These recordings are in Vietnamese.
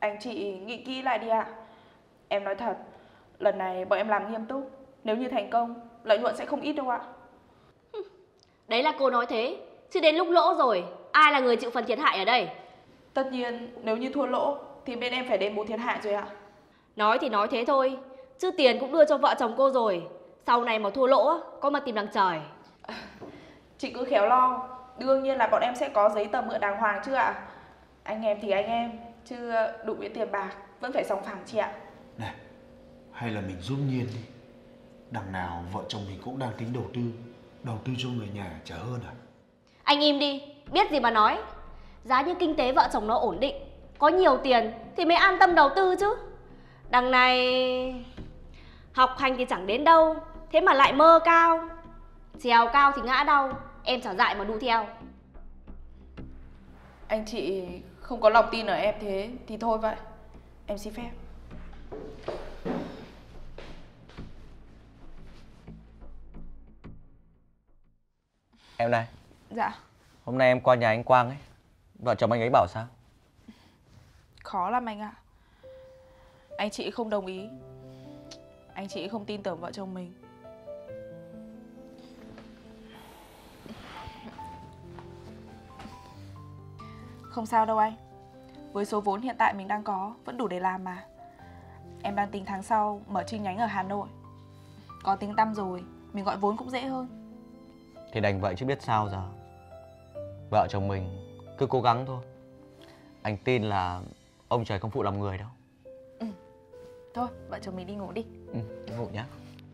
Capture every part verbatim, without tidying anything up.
Anh chị nghĩ kỹ lại đi ạ. Em nói thật, lần này bọn em làm nghiêm túc. Nếu như thành công, lợi nhuận sẽ không ít đâu ạ. Đấy là cô nói thế, chứ đến lúc lỗ rồi, ai là người chịu phần thiệt hại ở đây? Tất nhiên, nếu như thua lỗ thì bên em phải đền bù thiệt hại rồi ạ. Nói thì nói thế thôi, chứ tiền cũng đưa cho vợ chồng cô rồi. Sau này mà thua lỗ, có mà tìm đằng trời. Chị cứ khéo lo, đương nhiên là bọn em sẽ có giấy tờ mượn đàng hoàng chứ ạ. Anh em thì anh em, chứ đụng với tiền bạc vẫn phải sòng phẳng chị ạ. Này, hay là mình giúp Nhiên đi. Đằng nào vợ chồng mình cũng đang tính đầu tư. Đầu tư cho người nhà chả hơn à? Anh im đi, biết gì mà nói. Giá như kinh tế vợ chồng nó ổn định, có nhiều tiền thì mới an tâm đầu tư chứ. Đằng này học hành thì chẳng đến đâu, thế mà lại mơ cao. Trèo cao thì ngã đau, em chả dại mà đu theo. Anh chị không có lòng tin ở em thế thì thôi vậy. Em xin phép. Em này. Dạ. Hôm nay em qua nhà anh Quang ấy, vợ chồng anh ấy bảo sao? Khó lắm anh ạ. Anh chị không đồng ý. Anh chị không tin tưởng vợ chồng mình. Không sao đâu anh. Với số vốn hiện tại mình đang có vẫn đủ để làm mà. Em đang tính tháng sau mở chi nhánh ở Hà Nội. Có tiếng tăm rồi, mình gọi vốn cũng dễ hơn. Thì đành vậy chứ biết sao giờ. Vợ chồng mình cứ cố gắng thôi. Anh tin là ông trời không phụ lòng người đâu. Ừ. Thôi, vợ chồng mình đi ngủ đi. Ừ, đi ngủ nhá.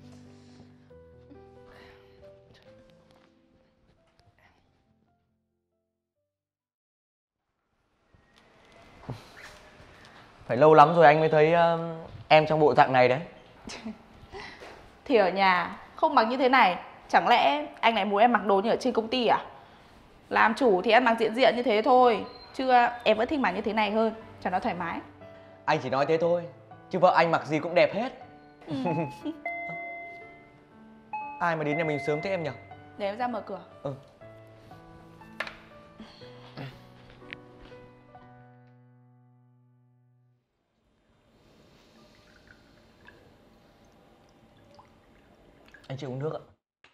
Phải lâu lắm rồi anh mới thấy uh, em trong bộ dạng này đấy. Thì ở nhà không mặc như thế này, chẳng lẽ anh lại muốn em mặc đồ như ở trên công ty à? Làm chủ thì em mặc diện diện như thế thôi, chứ em vẫn thích mặc như thế này hơn, cho nó thoải mái. Anh chỉ nói thế thôi, chứ vợ anh mặc gì cũng đẹp hết. Ừ. Ai mà đến nhà mình sớm thế em nhỉ? Để em ra mở cửa. Ừ. Anh chị uống nước ạ.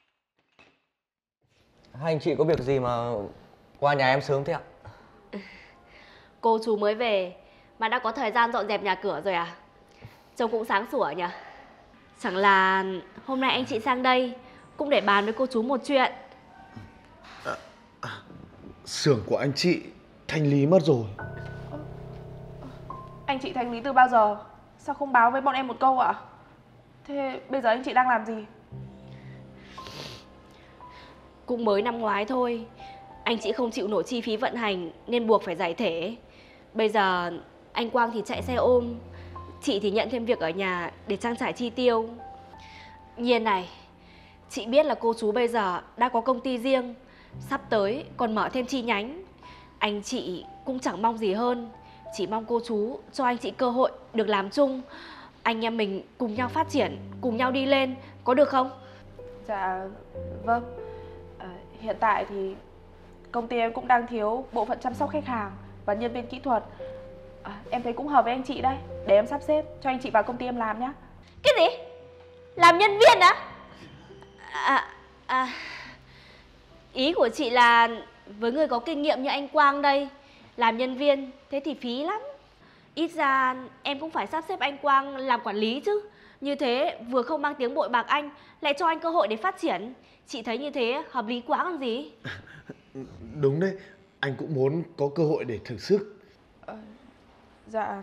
Hai anh chị có việc gì mà qua nhà em sớm thế ạ? Cô chú mới về mà đã có thời gian dọn dẹp nhà cửa rồi à? Trông cũng sáng sủa nhỉ? Chẳng là hôm nay anh chị sang đây cũng để bàn với cô chú một chuyện. À, à, xưởng của anh chị thanh lý mất rồi. Anh chị thanh lý từ bao giờ? Sao không báo với bọn em một câu ạ? Thế bây giờ anh chị đang làm gì? Cũng mới năm ngoái thôi, anh chị không chịu nổi chi phí vận hành nên buộc phải giải thể. Bây giờ anh Quang thì chạy xe ôm, chị thì nhận thêm việc ở nhà để trang trải chi tiêu. Nhiên này, chị biết là cô chú bây giờ đã có công ty riêng, sắp tới còn mở thêm chi nhánh. Anh chị cũng chẳng mong gì hơn, chỉ mong cô chú cho anh chị cơ hội được làm chung. Anh em mình cùng nhau phát triển, cùng nhau đi lên, có được không? Dạ, vâng. À, hiện tại thì công ty em cũng đang thiếu bộ phận chăm sóc khách hàng và nhân viên kỹ thuật. À, em thấy cũng hợp với anh chị đây. Để em sắp xếp cho anh chị vào công ty em làm nhé. Cái gì? Làm nhân viên á? À, à, ý của chị là với người có kinh nghiệm như anh Quang đây, làm nhân viên thế thì phí lắm. Ít ra em cũng phải sắp xếp anh Quang làm quản lý chứ. Như thế vừa không mang tiếng bội bạc anh, lại cho anh cơ hội để phát triển. Chị thấy như thế hợp lý quá còn gì. Đúng đấy, anh cũng muốn có cơ hội để thử sức. À, dạ.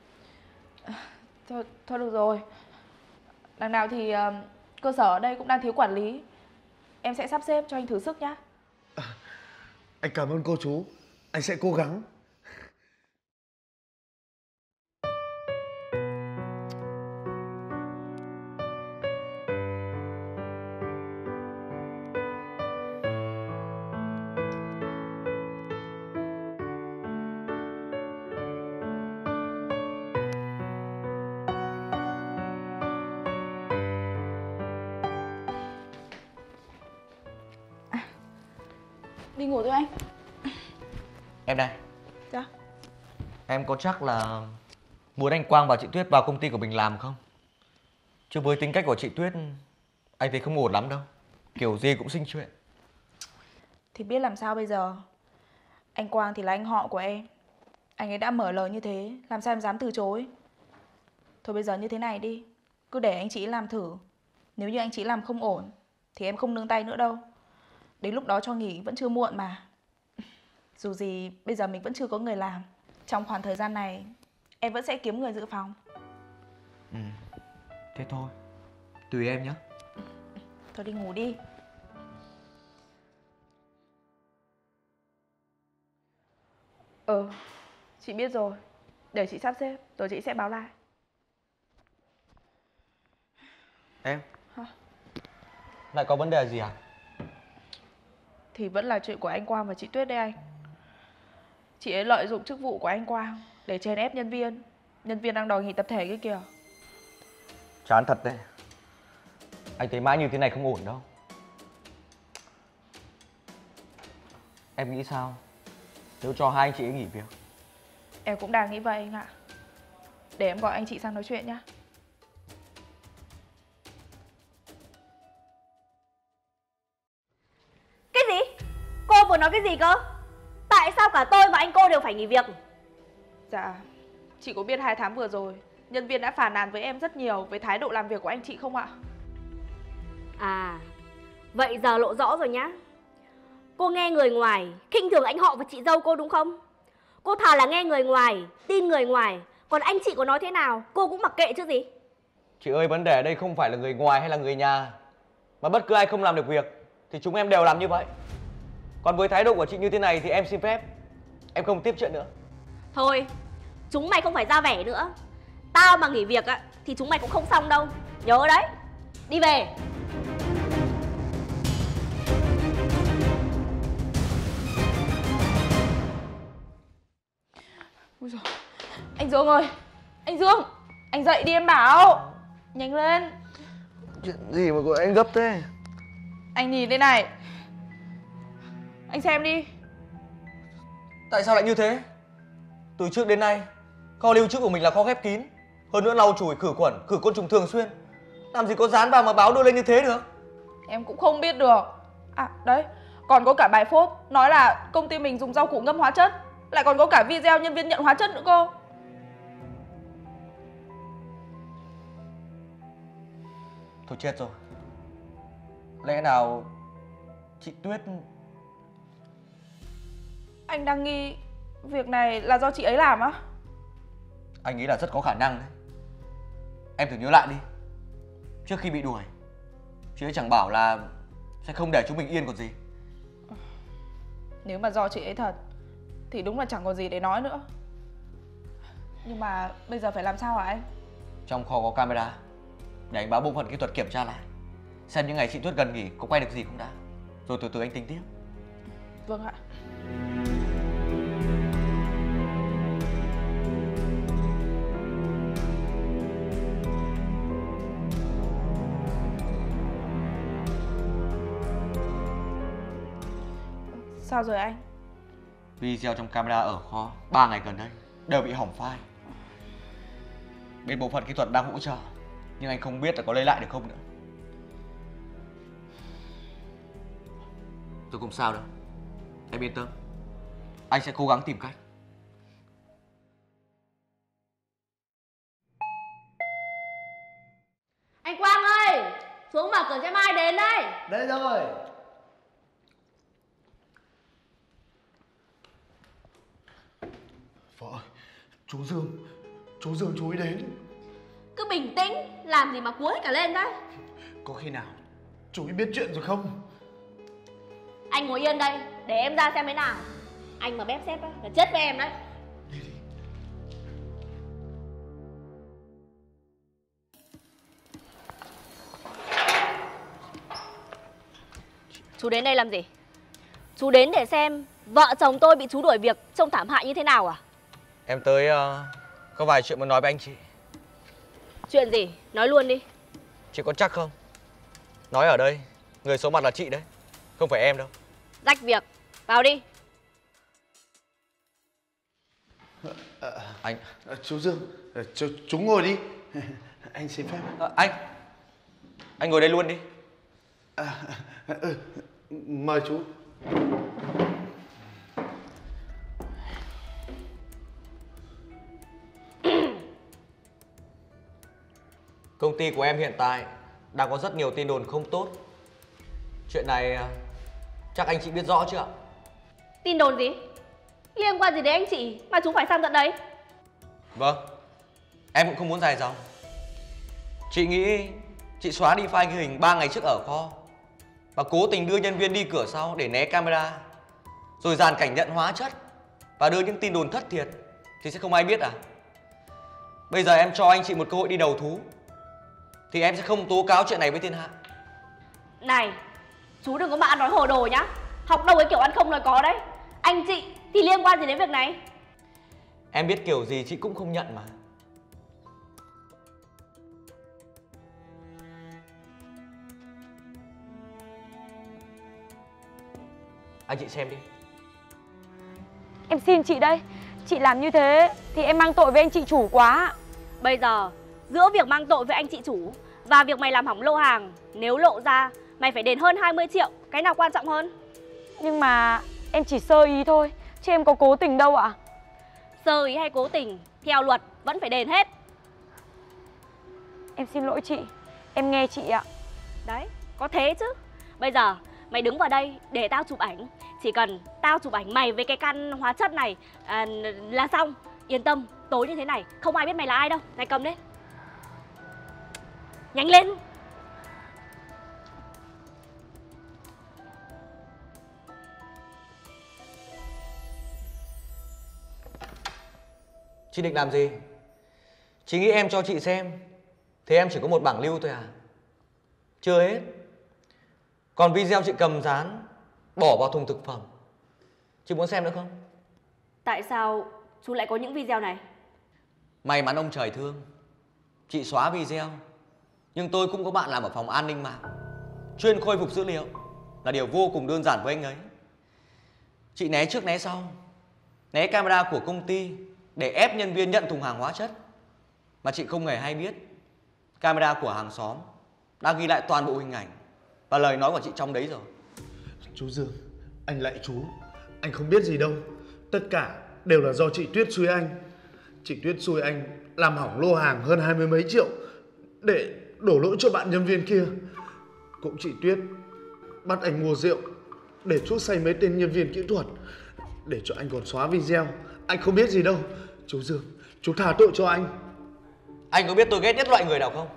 Thôi, thôi được rồi. Đằng nào thì uh, cơ sở ở đây cũng đang thiếu quản lý. Em sẽ sắp xếp cho anh thử sức nhá. À, anh cảm ơn cô chú. Anh sẽ cố gắng. Đi ngủ thôi anh. Em này. Dạ. Em có chắc là muốn anh Quang và chị Tuyết vào công ty của mình làm không? Chứ với tính cách của chị Tuyết, anh thấy không ổn lắm đâu. Kiểu gì cũng sinh chuyện. Thì biết làm sao bây giờ. Anh Quang thì là anh họ của em. Anh ấy đã mở lời như thế, làm sao em dám từ chối. Thôi bây giờ như thế này đi, cứ để anh chị làm thử. Nếu như anh chị làm không ổn thì em không nương tay nữa đâu. Đến lúc đó cho nghỉ vẫn chưa muộn mà. Dù gì bây giờ mình vẫn chưa có người làm. Trong khoảng thời gian này em vẫn sẽ kiếm người dự phòng. Ừ, thế thôi, tùy em nhé. Thôi đi ngủ đi. Ừ, chị biết rồi. Để chị sắp xếp, rồi chị sẽ báo lại. Em? Hả? Lại có vấn đề gì à? Thì vẫn là chuyện của anh Quang và chị Tuyết đây anh. Chị ấy lợi dụng chức vụ của anh Quang để chèn ép nhân viên. Nhân viên đang đòi nghỉ tập thể kia kìa. Chán thật đấy. Anh thấy mãi như thế này không ổn đâu. Em nghĩ sao nếu cho hai anh chị ấy nghỉ việc? Em cũng đang nghĩ vậy anh ạ. Để em gọi anh chị sang nói chuyện nhá. Cái gì? Cô vừa nói cái gì cơ? Tại sao cả tôi và anh cô đều phải nghỉ việc? Dạ, chị có biết hai tháng vừa rồi nhân viên đã phàn nàn với em rất nhiều về thái độ làm việc của anh chị không ạ? À, vậy giờ lộ rõ rồi nhá. Cô nghe người ngoài khinh thường anh họ và chị dâu cô đúng không? Cô thà là nghe người ngoài, tin người ngoài. Còn anh chị có nói thế nào cô cũng mặc kệ chứ gì. Chị ơi, vấn đề ở đây không phải là người ngoài hay là người nhà, mà bất cứ ai không làm được việc thì chúng em đều làm như vậy. Còn với thái độ của chị như thế này thì em xin phép, em không tiếp chuyện nữa. Thôi, chúng mày không phải ra vẻ nữa. Tao mà nghỉ việc á thì chúng mày cũng không xong đâu. Nhớ đấy. Đi về. Ui dồi. Anh Dương ơi, anh Dương, anh dậy đi em bảo. Nhanh lên. Chuyện gì mà gọi anh gấp thế? Anh nhìn đây này. Anh xem đi. Tại sao lại như thế? Từ trước đến nay, kho lưu trữ của mình là kho khép kín. Hơn nữa lau chùi khử khuẩn, khử côn trùng thường xuyên. Làm gì có dán vào mà báo đưa lên như thế được? Em cũng không biết được. À đấy, còn có cả bài phốt nói là công ty mình dùng rau củ ngâm hóa chất. Lại còn có cả video nhân viên nhận hóa chất nữa cô. Thôi chết rồi. Lẽ nào chị Tuyết... Anh đang nghi việc này là do chị ấy làm á? Anh nghĩ là rất có khả năng đấy. Em thử nhớ lại đi. Trước khi bị đuổi, chị ấy chẳng bảo là sẽ không để chúng mình yên còn gì. Nếu mà do chị ấy thật thì đúng là chẳng còn gì để nói nữa. Nhưng mà bây giờ phải làm sao hả anh? Trong kho có camera, để anh báo bộ phận kỹ thuật kiểm tra lại, xem những ngày chị Tuyết gần nghỉ có quay được gì không đã, rồi từ từ anh tính tiếp. Vâng ạ. Sao rồi anh? Video trong camera ở kho ba ngày gần đây đều bị hỏng file. Bên bộ phận kỹ thuật đang hỗ trợ, nhưng anh không biết là có lấy lại được không nữa. Tôi không sao đâu, em yên tâm. Anh sẽ cố gắng tìm cách. Anh Quang ơi, xuống mở cửa cho Mai đến đây. Đây rồi. Vợ ơi, chú Dương, chú Dương chú ấy đến. Cứ bình tĩnh, làm gì mà cuốn hết cả lên đấy. Có khi nào chú ấy biết chuyện rồi không? Anh ngồi yên đây, để em ra xem thế nào. Anh mà bép xếp á, là chết với em đấy. Đi đi. Chú đến đây làm gì? Chú đến để xem vợ chồng tôi bị chú đuổi việc trông thảm hại như thế nào à? Em tới uh, có vài chuyện muốn nói với anh chị. Chuyện gì? Nói luôn đi. Chị có chắc không? Nói ở đây, người số mặt là chị đấy, không phải em đâu. Rách việc, vào đi. Anh À, chú Dương, à, chú, chú ngồi đi. Anh xin phép. à, Anh Anh ngồi đây luôn đi. À, ừ, mời chú. Công ty của em hiện tại đang có rất nhiều tin đồn không tốt. Chuyện này à, chắc anh chị biết rõ chưa ạ? Tin đồn gì? Liên quan gì đến anh chị mà chú phải sang tận đấy? Vâng, em cũng không muốn dài dòng. Chị nghĩ chị xóa đi file ghi hình ba ngày trước ở kho và cố tình đưa nhân viên đi cửa sau để né camera, rồi dàn cảnh nhận hóa chất và đưa những tin đồn thất thiệt thì sẽ không ai biết à? Bây giờ em cho anh chị một cơ hội đi đầu thú thì em sẽ không tố cáo chuyện này với thiên hạ. Này, chú đừng có mà ăn nói hồ đồ nhá. Học đâu cái kiểu ăn không nói có đấy. Anh chị thì liên quan gì đến việc này? Em biết kiểu gì chị cũng không nhận mà. Anh chị xem đi. Em xin chị đây. Chị làm như thế thì em mang tội với anh chị chủ quá. Bây giờ giữa việc mang tội với anh chị chủ và việc mày làm hỏng lô hàng, nếu lộ ra mày phải đền hơn hai mươi triệu. Cái nào quan trọng hơn? Nhưng mà em chỉ sơ ý thôi, chứ em có cố tình đâu ạ. Sơ ý hay cố tình, theo luật vẫn phải đền hết. Em xin lỗi chị, em nghe chị ạ. Đấy, có thế chứ. Bây giờ mày đứng vào đây để tao chụp ảnh. Chỉ cần tao chụp ảnh mày với cái căn hóa chất này à, là xong. Yên tâm, tối như thế này không ai biết mày là ai đâu. Này cầm đấy. Nhanh lên. Chị định làm gì? Chị nghĩ em cho chị xem thì em chỉ có một bảng lưu thôi à? Chưa hết. Còn video chị cầm dán bỏ vào thùng thực phẩm. Chị muốn xem nữa không? Tại sao chú lại có những video này? May mắn ông trời thương, chị xóa video. Nhưng tôi cũng có bạn làm ở phòng an ninh mạng, chuyên khôi phục dữ liệu, là điều vô cùng đơn giản với anh ấy. Chị né trước né sau, né camera của công ty để ép nhân viên nhận thùng hàng hóa chất. Mà chị không hề hay biết camera của hàng xóm đã ghi lại toàn bộ hình ảnh và lời nói của chị trong đấy rồi. Chú Dương, anh lạy chú, anh không biết gì đâu. Tất cả đều là do chị Tuyết xúi anh. Chị Tuyết xúi anh làm hỏng lô hàng hơn hai mươi mấy triệu để đổ lỗi cho bạn nhân viên kia. Cũng chị Tuyết bắt anh mua rượu để chuốc say mấy tên nhân viên kỹ thuật, để cho anh còn xóa video. Anh không biết gì đâu. Chú Dương, chú tha tội cho anh. Anh có biết tôi ghét nhất loại người nào không?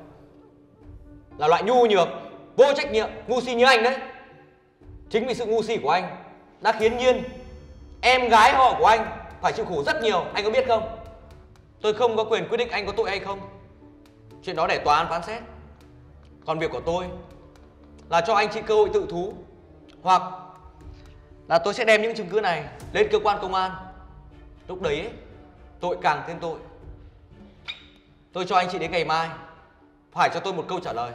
Là loại nhu nhược, vô trách nhiệm, ngu si như anh đấy. Chính vì sự ngu si của anh đã khiến Nhiên, em gái họ của anh, phải chịu khổ rất nhiều. Anh có biết không? Tôi không có quyền quyết định anh có tội hay không. Chuyện đó để tòa án phán xét. Còn việc của tôi là cho anh chị cơ hội tự thú, hoặc là tôi sẽ đem những chứng cứ này lên cơ quan công an. Lúc đấy ấy, tội càng thêm tội. Tôi cho anh chị đến ngày mai phải cho tôi một câu trả lời.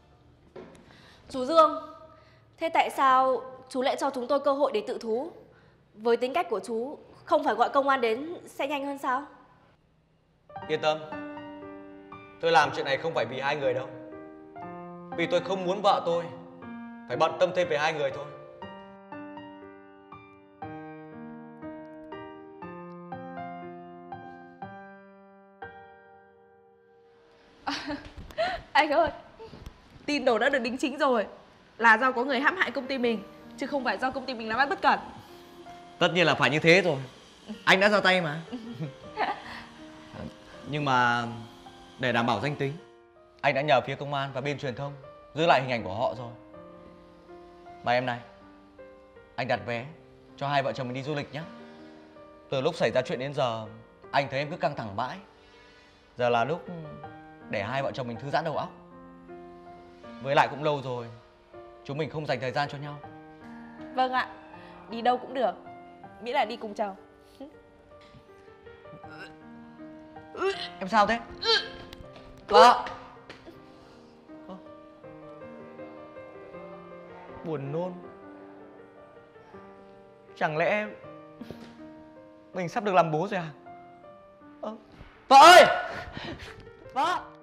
Chú Dương, thế tại sao chú lại cho chúng tôi cơ hội để tự thú? Với tính cách của chú, không phải gọi công an đến sẽ nhanh hơn sao? Yên tâm, tôi làm chuyện này không phải vì hai người đâu. Vì tôi không muốn vợ tôi phải bận tâm thêm về hai người thôi. Anh ơi, tin đồn đã được đính chính rồi. Là do có người hãm hại công ty mình, chứ không phải do công ty mình làm ăn bất cẩn. Tất nhiên là phải như thế rồi. Anh đã ra tay mà. Nhưng mà để đảm bảo danh tính, anh đã nhờ phía công an và bên truyền thông giữ lại hình ảnh của họ rồi. Mà em này, anh đặt vé cho hai vợ chồng mình đi du lịch nhé. Từ lúc xảy ra chuyện đến giờ, anh thấy em cứ căng thẳng mãi. Giờ là lúc để hai vợ chồng mình thư giãn đầu óc. Với lại cũng lâu rồi chúng mình không dành thời gian cho nhau. Vâng ạ, đi đâu cũng được, miễn là đi cùng chồng. Em sao thế? Vợ. Buồn nôn. Chẳng lẽ mình sắp được làm bố rồi à? Vợ ơi! Vợ!